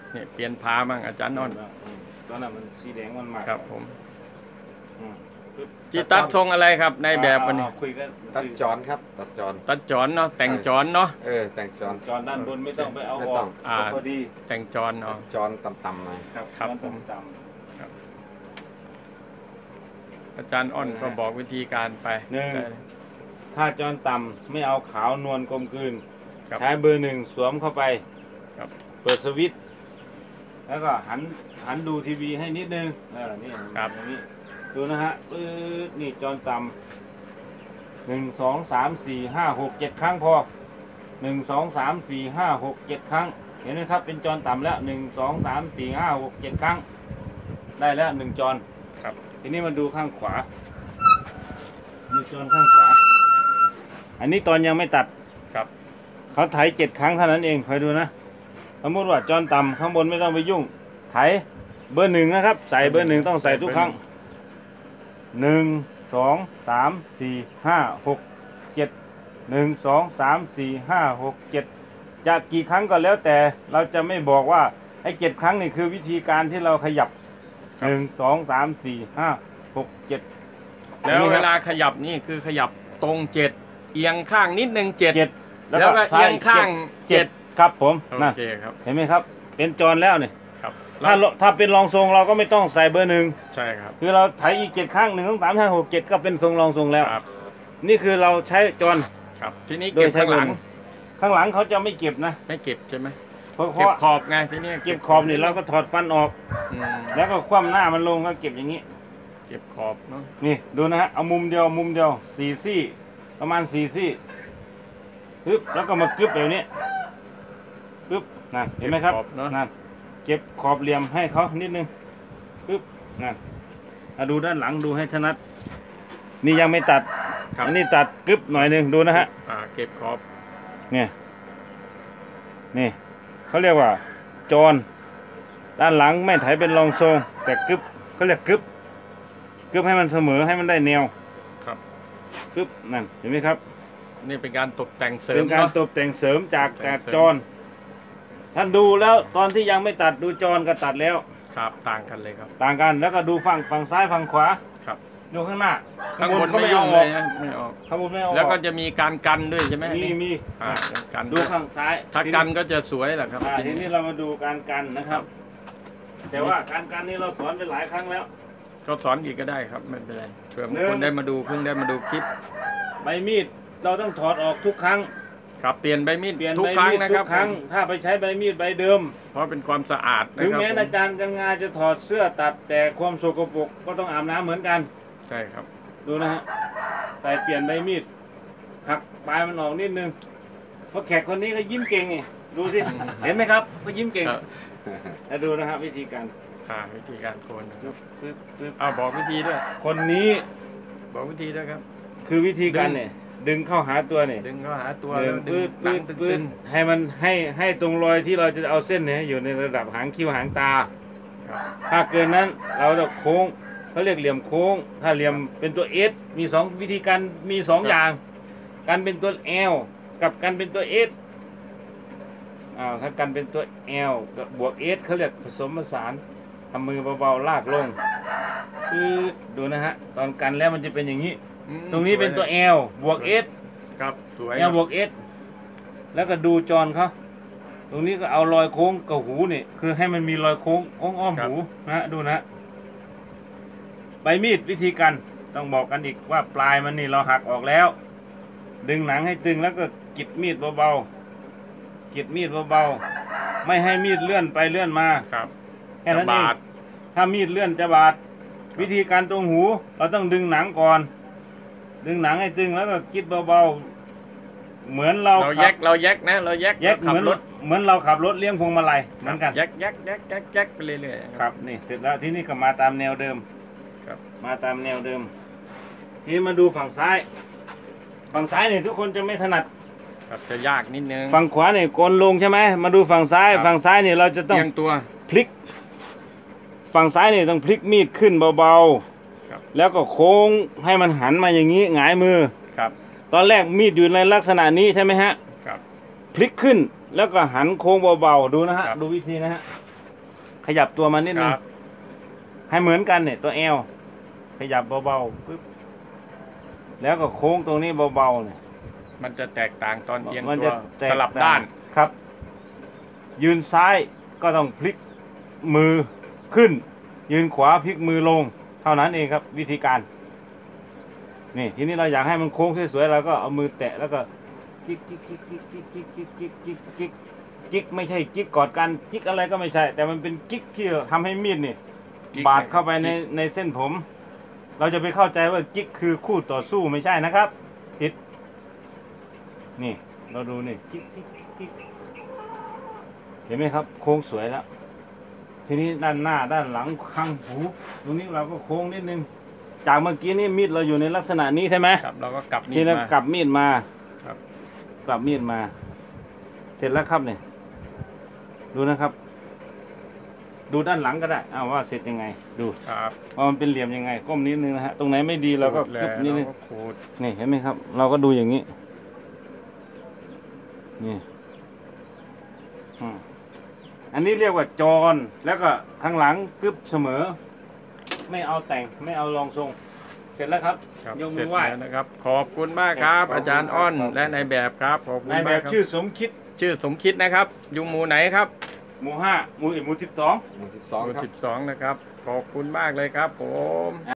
เนี่ยเปลี่ยนพาบ้างอาจารย์นนท์ตอนนั้นมันสีแดงมันมากครับผมจีตัดทรงอะไรครับในแบบวันนี้คุยกันตัดจอนครับตัดจอนตัดจอนเนาะแต่งจอนเนาะแต่งจอนจอนด้านบนไม่ต้องไปเอาออกพอดีแต่งจอนเนาะจอนต่ำๆหน่อยครับผมอาจารย์อ้อนก็บอกวิธีการไป 1ถ้าจอนต่ำไม่เอาขาวนวลกลมกลืนใช้เบอร์1สวมเข้าไปเปิดสวิตช์แล้วก็หันดูทีวีให้นิดนึงนี่ครับนี่ดูนะฮะนี่จอนต่ำ1 2 3 4 5 6 7 ครั้งพอ1 2 3 4 5 6 7 ครั้งเห็นไหมครับเป็นจอนต่ำแล้ว1 2 3 4 5 6 7 ครั้งได้แล้ว1จอนครับทีนี้มาดูข้างขวาดูจอนข้างขวาอันนี้ตอนยังไม่ตัดครับเขาไถ7 ครั้งเท่านั้นเองคอยดูนะสมมติว่าจอนต่ำข้างบนไม่ต้องไปยุ่งไถเบอร์1นะครับใส่เบอร์1ต้องใส่ทุกครั้ง1 2 3 4 5 6 7 1 2 3 4 5 6 7จะกี่ครั้งก็แล้วแต่เราจะไม่บอกว่าไอ้7 ครั้งนี่คือวิธีการที่เราขยับ1 2 3 4 5 6 7 แล้วเวลาขยับนี่คือขยับตรง7เอียงข้างนิดนึง7แล้วก็เอียงข้าง7 ครับผมโอเคครับเห็นไหมครับเป็นจอนแล้วเนี่ยครับถ้าเป็นรองทรงเราก็ไม่ต้องใส่เบอร์1 ใช่ครับคือเราไถอีก7 ครั้ง1 2 3 5 6 7ก็เป็นทรงรองทรงแล้วนี่คือเราใช้จอนครับทีนี้เก็บข้างหลังเขาจะไม่เก็บนะไม่เก็บใช่ไหมเพราะเก็บขอบไงทีนี้เก็บขอบนี่เราก็ถอดฟันออกแล้วก็คว่ำหน้ามันลงก็เก็บอย่างนี้เก็บขอบเนาะนี่ดูนะฮะเอามุมเดียว4 ซี่ประมาณ4 ซี่ปึ๊บแล้วก็มากึบแบบนี้ปึ๊บนั่นเห็นไหมครับนั่นเก็บขอบเหลี่ยมให้เขานิดนึงปึ๊บนั่นดูด้านหลังดูให้ถนัดนี่ยังไม่ตัดอันนี้ตัดกึบหน่อยนึงดูนะฮะเก็บขอบเนี่ยนี่เขาเรียกว่าจอนด้านหลังไม่ไถเป็นรองทรงแต่กึบเขาเรียกกึบให้มันเสมอให้มันได้แนวครับกึบนั่นเห็นไหมครับนี่เป็นการตกแต่งเสริมเป็นการตกแต่งเสริมจากจอนท่านดูแล้วตอนที่ยังไม่ตัดดูจอนก็ตัดแล้วครับต่างกันเลยครับต่างกันแล้วก็ดูฝั่งซ้ายฝั่งขวาครับดูข้างหน้าข้างบนไม่ออกเลยไม่ออกข้างบนไม่ออกแล้วก็จะมีการกันด้วยใช่ไหมมีกันดูข้างซ้ายถ้ากันก็จะสวยแหละครับทีนี้เรามาดูการกันนะครับแต่ว่าการกันนี้เราสอนไปหลายครั้งแล้วก็สอนอีกก็ได้ครับไม่เป็นไรเผื่อคนได้มาดูเพิ่งได้มาดูคลิปใบมีดเราต้องถอดออกทุกครั้งครับเปลี่ยนใบมีดทุกครั้งนะครับถ้าไปใช้ใบมีดใบเดิมเพราะเป็นความสะอาดถึงแม้อาจารย์กันงาจะถอดเสื้อตัดแต่ความสกปรกก็ต้องอาบน้ำเหมือนกันใช่ครับดูนะฮะใส่เปลี่ยนใบมีดหักปลายมันออกนิดนึงเพราะแขกคนนี้ก็ยิ้มเก่งไงดูสิเห็นไหมครับก็ยิ้มเก่งแล้วดูนะครับวิธีการโคนบอกวิธีด้วยคนนี้บอกวิธีด้วยครับคือวิธีการเนี่ยดึงเข้าหาตัวเนี่ยดึงเข้าหาตัวแล้วดึงหลังตึงให้มันให้ตรงรอยที่เราจะเอาเส้นเนี่ยอยู่ในระดับหางคิ้วหางตาถ้าเกินนั้นเราจะโค้งเขาเรียกเหลี่ยมโค้งถ้าเหลี่ยมเป็นตัว S มี2วิธีการมี2อย่างการเป็นตัว L กับการเป็นตัว S ถ้าการเป็นตัว L กับบวก S เขาเรียกผสมผสานทำมือเบาๆลากลงคือดูนะฮะตอนกันแล้วมันจะเป็นอย่างนี้ตรงนี้เป็นตัว L บวก S ครับสวย L บวก S แล้วก็ดูจอนเขาตรงนี้ก็เอารอยโค้งกับหูนี่คือให้มันมีรอยโค้งอ้อมหูนะดูนะใบมีดวิธีการต้องบอกกันอีกว่าปลายมันนี่เราหักออกแล้วดึงหนังให้ตึงแล้วก็กิดมีดเบาๆไม่ให้มีดเลื่อนไปเลื่อนมาแค่นั้นเองถ้ามีดเลื่อนจะบาดวิธีการตรงหูเราต้องดึงหนังก่อนดึงหนังให้ตึงแล้วก็กิดเบาๆเหมือนเราแยกนะเราแยกเหมือนเราขับรถเลี้ยงพวงมาลัยเหมือนกันแยกไปเรื่อยๆครับนี่เสร็จแล้วที่นี่ก็มาตามแนวเดิมมาตามแนวเดิมทีนี้มาดูฝั่งซ้ายนี่ทุกคนจะไม่ถนัดจะยากนิดนึงฝั่งขวานี่โกนลงใช่ไหมมาดูฝั่งซ้ายนี่เราจะต้องตัวพลิกฝั่งซ้ายนี่ต้องพลิกมีดขึ้นเบาๆแล้วก็โค้งให้มันหันมาอย่างนี้หงายมือตอนแรกมีดอยู่ในลักษณะนี้ใช่ไหมฮะพลิกขึ้นแล้วก็หันโค้งเบาๆดูนะฮะดูวิธีนะฮะขยับตัวมานิดคนึงรับให้เหมือนกันเนี่ยตัวเอวขยับเบาๆปึ๊บแล้วก็โค้งตรงนี้เบาๆเนี่ยมันจะแตกต่างตอนเอียงมันตัจะวแตกสลับด้านครับ ยืนซ้ายก็ต้องพลิกมือขึ้น ยืนขวาพลิกมือลง เท่านั้นเองครับ วิธีการนี่ทีนี้เราอยากให้มันโค้งสวยๆเราก็เอามือแตะแล้วก็จิ๊กจิ๊กจิ๊กจิ๊กจิ๊กจิ๊กจิ๊กจิ๊กจิ๊กจิ๊กจิ๊กไม่ใช่จิ๊กกอดกันจิ๊กอะไรก็ไม่ใช่ แต่มันเป็นจิ๊กที่ทำให้มีดนี่จิ๊กบาดเข้าไปในเส้นผม เราจะไปเข้าใจว่าจิ๊กคือคู่ต่อสู้ไม่ใช่นะครับผิดนี่เราดูนี่จิ๊กจิ๊กจิ๊กเห็นไหมครับ โค้งสวยแล้ว ทีนี้ด้านหน้าด้านหลังข้างหูตรงนี้เราก็โค้งนิดนึงจากเมื่อกี้นี่มีดเราอยู่ในลักษณะนี้ใช่ไหมครับเราก็กลับนี่ทีนี้มากลับมีดมาครับกลับมีดมา เสร็จแล้วครับเนี่ยดูนะครับ ดูด้านหลังก็ได้ว่าเสร็จยังไง ดูครับว่ามันเป็นเหลี่ยมยังไงก้มนิดนึงนะฮะตรงไหนไม่ดีเราก็แล้กึบนิดนึงก็ขูดนี่เห็นไหมครับ เราก็ดูอย่างนี้นี่อันนี้เรียกว่าจรแล้วก็ข้างหลังกึบเสมอ ไม่เอาแต่งไม่เอารองทรง เสร็จแล้วครับครับยกเสมืร็จอไหว้แล้วนะครับ ขอบคุณมากครับขอบคุณอาจารย์อ้อนครับและนายแบบครับขอบคุณนายแบมากบครับชื่อสมคิดชื่อสมคิดนะครับ อยู่หมู่ไหนครับหมู่5หมู่12 หมู่หมู่ 12 ครับ 12นะครับ ขอบคุณมากเลยครับผม